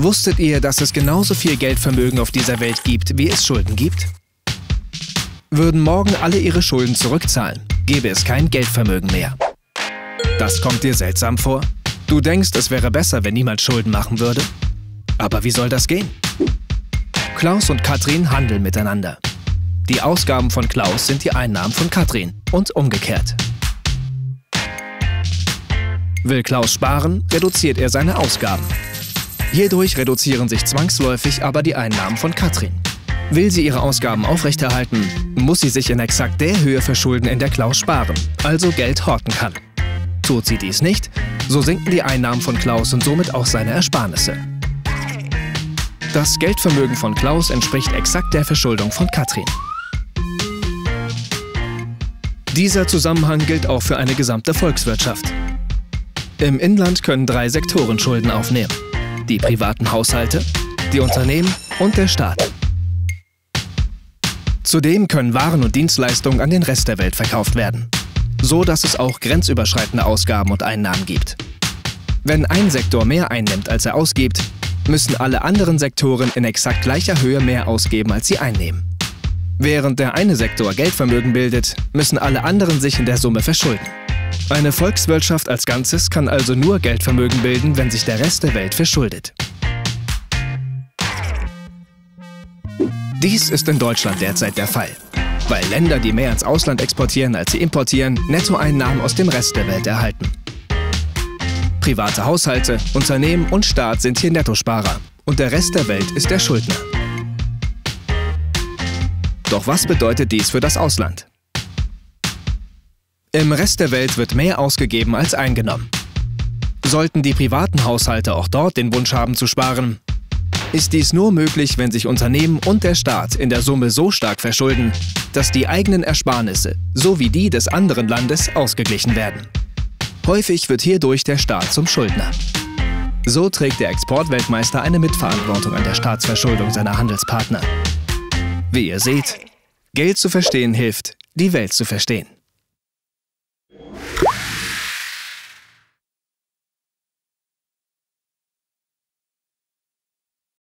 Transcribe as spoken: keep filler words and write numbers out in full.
Wusstet ihr, dass es genauso viel Geldvermögen auf dieser Welt gibt, wie es Schulden gibt? Würden morgen alle ihre Schulden zurückzahlen, gäbe es kein Geldvermögen mehr. Das kommt dir seltsam vor? Du denkst, es wäre besser, wenn niemand Schulden machen würde? Aber wie soll das gehen? Klaus und Katrin handeln miteinander. Die Ausgaben von Klaus sind die Einnahmen von Katrin und umgekehrt. Will Klaus sparen, reduziert er seine Ausgaben. Hierdurch reduzieren sich zwangsläufig aber die Einnahmen von Katrin. Will sie ihre Ausgaben aufrechterhalten, muss sie sich in exakt der Höhe verschulden, in der Klaus sparen, also Geld horten kann. Tut sie dies nicht, so sinken die Einnahmen von Klaus und somit auch seine Ersparnisse. Das Geldvermögen von Klaus entspricht exakt der Verschuldung von Katrin. Dieser Zusammenhang gilt auch für eine gesamte Volkswirtschaft. Im Inland können drei Sektoren Schulden aufnehmen: die privaten Haushalte, die Unternehmen und der Staat. Zudem können Waren und Dienstleistungen an den Rest der Welt verkauft werden, so dass es auch grenzüberschreitende Ausgaben und Einnahmen gibt. Wenn ein Sektor mehr einnimmt, als er ausgibt, müssen alle anderen Sektoren in exakt gleicher Höhe mehr ausgeben, als sie einnehmen. Während der eine Sektor Geldvermögen bildet, müssen alle anderen sich in der Summe verschulden. Eine Volkswirtschaft als Ganzes kann also nur Geldvermögen bilden, wenn sich der Rest der Welt verschuldet. Dies ist in Deutschland derzeit der Fall, weil Länder, die mehr ins Ausland exportieren, als sie importieren, Nettoeinnahmen aus dem Rest der Welt erhalten. Private Haushalte, Unternehmen und Staat sind hier Nettosparer und der Rest der Welt ist der Schuldner. Doch was bedeutet dies für das Ausland? Im Rest der Welt wird mehr ausgegeben als eingenommen. Sollten die privaten Haushalte auch dort den Wunsch haben zu sparen, ist dies nur möglich, wenn sich Unternehmen und der Staat in der Summe so stark verschulden, dass die eigenen Ersparnisse sowie die des anderen Landes ausgeglichen werden. Häufig wird hierdurch der Staat zum Schuldner. So trägt der Exportweltmeister eine Mitverantwortung an der Staatsverschuldung seiner Handelspartner. Wie ihr seht, Geld zu verstehen hilft, die Welt zu verstehen.